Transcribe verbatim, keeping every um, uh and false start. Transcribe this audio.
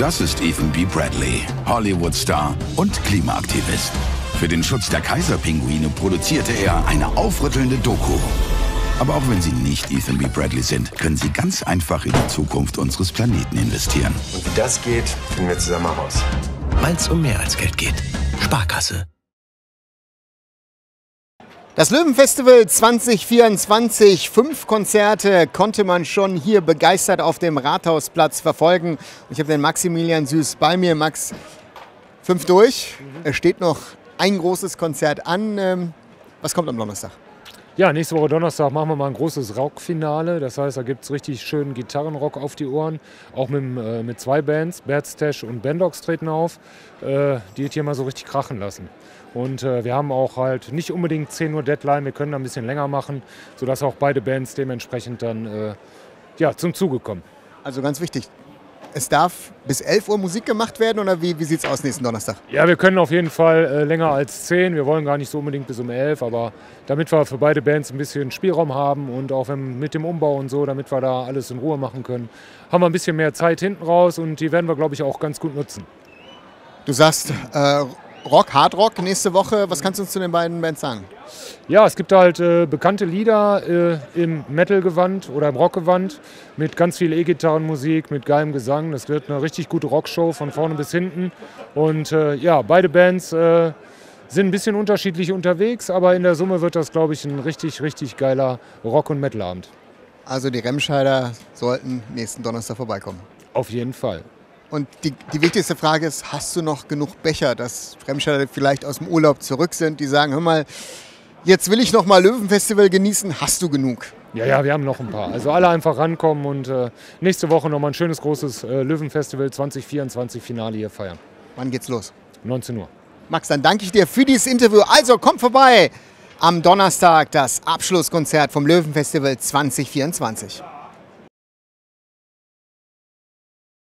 Das ist Ethan B. Bradley, Hollywood-Star und Klimaaktivist. Für den Schutz der Kaiserpinguine produzierte er eine aufrüttelnde Doku. Aber auch wenn Sie nicht Ethan B. Bradley sind, können Sie ganz einfach in die Zukunft unseres Planeten investieren. Und wie das geht, finden wir zusammen heraus. Weil es um mehr als Geld geht. Sparkasse. Das Löwenfestival zwanzig vierundzwanzig, fünf Konzerte konnte man schon hier begeistert auf dem Rathausplatz verfolgen. Ich habe den Maximilian Süß bei mir. Max, fünf durch. Mhm. Es steht noch ein großes Konzert an. Was kommt am Donnerstag? Ja, nächste Woche Donnerstag machen wir mal ein großes Rockfinale. Das heißt, da gibt es richtig schönen Gitarrenrock auf die Ohren. Auch mit, äh, mit zwei Bands, Bärstash und Bandox treten auf, äh, die es hier mal so richtig krachen lassen. Und äh, wir haben auch halt nicht unbedingt zehn Uhr Deadline, wir können da ein bisschen länger machen, sodass auch beide Bands dementsprechend dann äh, ja, zum Zuge kommen. Also ganz wichtig, es darf bis elf Uhr Musik gemacht werden oder wie, wie sieht es aus nächsten Donnerstag? Ja, wir können auf jeden Fall äh, länger als zehn. Wir wollen gar nicht so unbedingt bis um elf, aber damit wir für beide Bands ein bisschen Spielraum haben und auch wenn, mit dem Umbau und so, damit wir da alles in Ruhe machen können, haben wir ein bisschen mehr Zeit hinten raus und die werden wir, glaube ich, auch ganz gut nutzen. Du sagst äh, Rock, Hardrock nächste Woche. Was kannst du uns zu den beiden Bands sagen? Ja, es gibt halt äh, bekannte Lieder äh, im Metal-Gewand oder im Rock-Gewand mit ganz viel E-Gitarrenmusik, mit geilem Gesang. Das wird eine richtig gute Rockshow von vorne bis hinten. Und äh, ja, beide Bands äh, sind ein bisschen unterschiedlich unterwegs, aber in der Summe wird das, glaube ich, ein richtig, richtig geiler Rock- und Metal-Abend. Also die Remscheider sollten nächsten Donnerstag vorbeikommen? Auf jeden Fall. Und die, die wichtigste Frage ist, hast du noch genug Becher, dass Remscheider vielleicht aus dem Urlaub zurück sind, die sagen, hör mal, jetzt will ich noch mal Löwenfestival genießen, hast du genug? Ja, ja, wir haben noch ein paar. Also alle einfach rankommen und äh, nächste Woche noch mal ein schönes, großes äh, Löwenfestival zwanzig vierundzwanzig Finale hier feiern. Wann geht's los? neunzehn Uhr. Max, dann danke ich dir für dieses Interview. Also kommt vorbei am Donnerstag, das Abschlusskonzert vom Löwenfestival zwanzig vierundzwanzig.